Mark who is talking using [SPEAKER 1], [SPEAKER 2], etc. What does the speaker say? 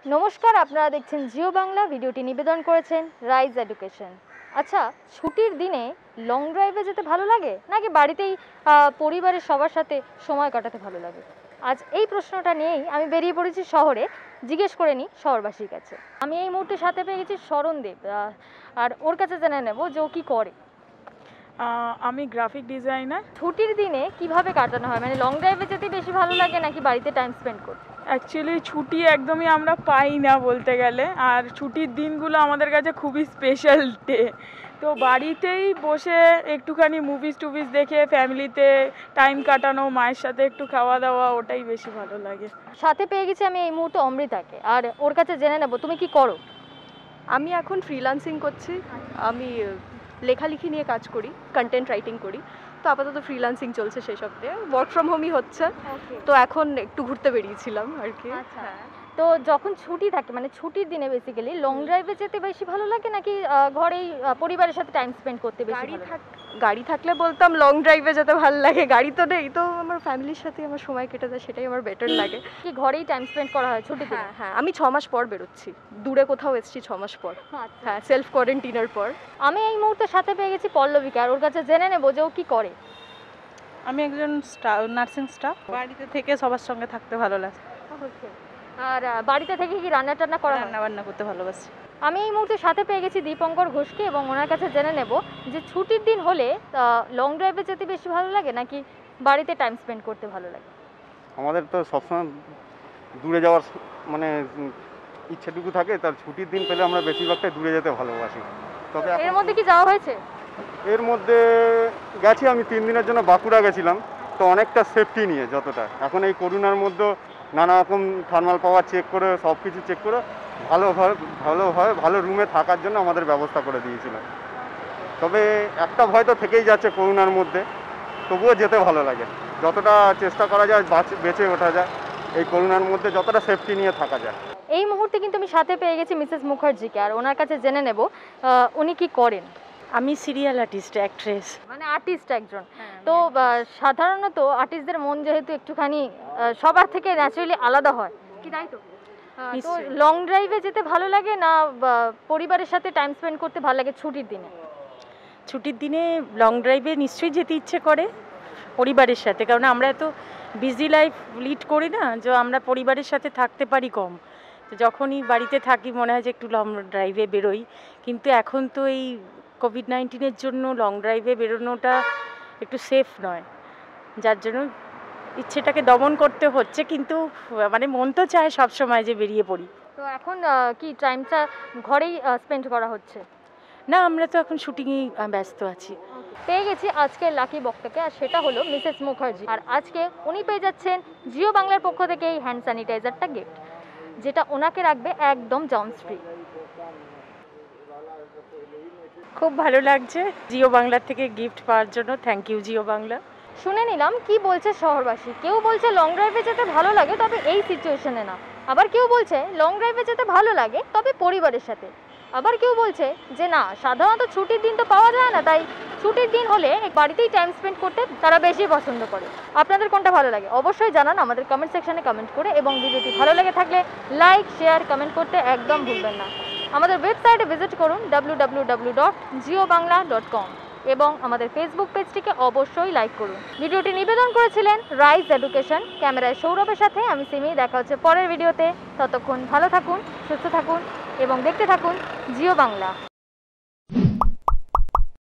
[SPEAKER 1] নমস্কার, আপনারা দেখছেন জিও বাংলা। ভিডিওটি নিবেদন করেছেন রাইজ এডুকেশন। আচ্ছা, ছুটির দিনে লং ড্রাইভে যেতে ভালো লাগে নাকি বাড়িতেই পরিবারের সবার সাথে সময় কাটাতে ভালো লাগে? আজ এই প্রশ্নটা নিয়েই আমি বেরিয়ে পড়েছি শহরে, জিজ্ঞেস করে নিই শহরবাসীর কাছে। আমি এই মুহূর্তে সাথে পেয়ে গেছি শরণদেব, আর ওর কাছে জেনে নেব যে ও কী করে।
[SPEAKER 2] আমি গ্রাফিক ডিজাইনার।
[SPEAKER 1] ছুটির দিনে কিভাবে কাটানো হয়, মানে লং ড্রাইভে যেতে বেশি ভালো লাগে নাকি বাড়িতে টাইম স্পেন্ড করতে?
[SPEAKER 2] অ্যাকচুয়ালি ছুটি একদমই আমরা পাই না বলতে গেলে, আর ছুটির দিনগুলো আমাদের কাছে খুবই স্পেশাল ডে। তো বাড়িতেই বসে একটুখানি মুভিজ টুভিজ দেখে ফ্যামিলিতে টাইম কাটানো, মায়ের সাথে একটু খাওয়া দাওয়া, ওটাই বেশি ভালো লাগে।
[SPEAKER 1] সাথে পেয়ে গেছি আমি এই মুহূর্তে অমৃতাকে, আর ওর কাছে জেনে নেব তুমি কি করো।
[SPEAKER 3] আমি এখন ফ্রিল্যান্সিং করছি। আমি লেখালেখি নিয়ে কাজ করি, কন্টেন্ট রাইটিং করি। তো আপাতত ফ্রিল্যান্সিং চলছে, সেই সব দিয়ে ওয়ার্ক ফ্রম হোমই হচ্ছে। তো এখন একটু ঘুরতে বেরিয়েছিলাম আর কি।
[SPEAKER 1] তো যখন ছুটি থাকে, মানে ছুটির দিনে বেসিক্যালি লং ড্রাইভে যেতে বেশি ভালো লাগে নাকি ঘরেই পরিবারের সাথে টাইম স্পেন্ড করতে বেশি ভালো লাগে?
[SPEAKER 3] গাড়ি থাকলে বলতাম লং ড্রাইভে যেতে ভালো লাগে, গাড়ি তো নেই, তো আমার ফ্যামিলির সাথে আমার সময় কেটে যায়, সেটাই আমার বেটার লাগে।
[SPEAKER 1] কি ঘরেই টাইম স্পেন্ড করা হয় ছুটির দিনে?
[SPEAKER 3] হ্যাঁ, আমি 6 মাস পর বেরোচ্ছি, দূরে কোথাও এসেছি 6 মাস পর। হ্যাঁ, সেলফ কোয়ারেন্টিনের পর।
[SPEAKER 1] আমি এই মুহূর্তে সাথে পেয়ে গেছি পল্লবীকে, আর ওর কাছে জেনে নেবো যে ও কি করে।
[SPEAKER 4] আমি একজন নার্সিং স্টাফ। বাড়িতে থেকে সবার সঙ্গে থাকতে ভালো লাগে।
[SPEAKER 1] আর বাড়িতে থেকে কি রান্না টান্না করা হয়?
[SPEAKER 4] রান্না বান্না করতে ভালোবাসি।
[SPEAKER 1] আমি এই মুহূর্তে সাথে পেয়ে গেছি দীপঙ্কর ঘোষকে, এবং ওনার কাছে জেনে নেব যে ছুটির দিন হলে লং ড্রাইভে যেতে বেশি ভালো লাগে নাকি বাড়িতে টাইম স্পেন্ড করতে ভালো লাগে?
[SPEAKER 5] আমাদের তো সবসময় দূরে যাওয়ার মানে ইচ্ছেটুকু থাকে, তার ছুটির দিন পেলে আমরা বেশিরভাগটাই দূরে যেতে ভালোবাসি। তবে
[SPEAKER 1] এর মধ্যে কি যাওয়া হয়েছে?
[SPEAKER 5] এর মধ্যে গেছি আমি 3 দিনের জন্য বাঁকুড়া গেছিলাম। তো অনেকটা সেফটি নিয়ে, যতটা এখন এই করোনার মধ্যে নানা রকম থার্মাল পাওয়ার চেক করে সব কিছু চেক করে ভালো রুমে থাকার জন্য আমাদের ব্যবস্থা করে দিয়েছিল। তবে একটা ভয় তো থেকেই যাচ্ছে করোনার মধ্যে, তবুও যেতে ভালো লাগে। যতটা চেষ্টা করা যায় বেঁচে ওঠা যায় এই করোনার মধ্যে, যতটা সেফটি নিয়ে থাকা যায়।
[SPEAKER 1] এই মুহূর্তে কিন্তু আমি সাথে পেয়ে গেছি মিসেস মুখার্জিকে, আর ওনার কাছে জেনে নেব উনি কি করেন।
[SPEAKER 4] আমি সিরিয়াল আর্টিস্ট, অ্যাক্ট্রেস।
[SPEAKER 1] মানে আর্টিস্ট একজন। তো সাধারণত আর্টিস্টদের মন যেহেতু একটুখানি সবার থেকে ন্যাচারালি আলাদা হয়, কি তাই তো? তো লং ড্রাইভে যেতে ভালো লাগে না পরিবারের সাথে টাইম স্পেন্ড করতে ভালো লাগে ছুটির দিনে?
[SPEAKER 4] ছুটির দিনে লং ড্রাইভে নিশ্চয়ই যেতে ইচ্ছে করে পরিবারের সাথে, কারণ আমরা এত বিজি লাইফ লিড করি না যে আমরা পরিবারের সাথে থাকতে পারি কম। তো যখনই বাড়িতে থাকি মনে হয় যে একটু লং ড্রাইভে বেরোই, কিন্তু এখন তো এই কোভিড-19-এর জন্য লং ড্রাইভে বেরোনোটা একটু সেফ নয়, যার জন্য ইচ্ছেটাকে দমন করতে হচ্ছে, কিন্তু মানে মন তো চায় সবসময় যে বেরিয়ে পড়ি।
[SPEAKER 1] তো এখন কি টাইমটা ঘরেই স্পেন্ড করা হচ্ছে?
[SPEAKER 4] না, আমরা তো এখন শুটিংয়েই ব্যস্ত আছি।
[SPEAKER 1] পেয়ে গেছি আজকের লাকি বক্তাকে, আর সেটা হলো মিসেস মুখার্জি। আর আজকে উনি পেয়ে যাচ্ছেন জিও বাংলার পক্ষ থেকে এই হ্যান্ড স্যানিটাইজারটা গিফট, যেটা ওনাকে রাখবে একদম জার্মস ফ্রি।
[SPEAKER 4] খুব ভালো লাগছে জিও বাংলার থেকে গিফট পাওয়ার জন্য। Thank you Jio Bangla.
[SPEAKER 1] শুনে নিলাম কি বলছে শহরবাসী। কেউ বলছে লং ড্রাইভে যেতে ভালো লাগে, তবে এই সিচুয়েশনে না। আবার কেউ বলছে লং ড্রাইভে যেতে ভালো লাগে, তবে পরিবারের সাথে। আবার কেউ বলছে যে না, সাধারণত ছুটির দিন তো পাওয়া যায় না, তাই ছুটির দিন হলে বাড়িতেই টাইম স্পেন্ড করতে তারা বেশি পছন্দ করে। আপনাদের কোনটা ভালো লাগে অবশ্যই জানান আমাদের কমেন্ট সেকশনে কমেন্ট করে, এবং ভিডিওটি ভালো লেগে থাকলে লাইক, শেয়ার, কমেন্ট করতে একদম ভুলবেন না। আমাদের ওয়েবসাইটে ভিজিট করুন www.jiobangla.com, এবং আমাদের ফেসবুক পেজটিকে অবশ্যই লাইক করুন। ভিডিওটি নিবেদন করেছিলেন রাইজ এডুকেশন। ক্যামেরায় সৌরভের সাথে আমি সিমি। দেখা হচ্ছে পরের ভিডিওতে। ততক্ষণ ভালো থাকুন, সুস্থ থাকুন এবং দেখতে থাকুন জিও বাংলা।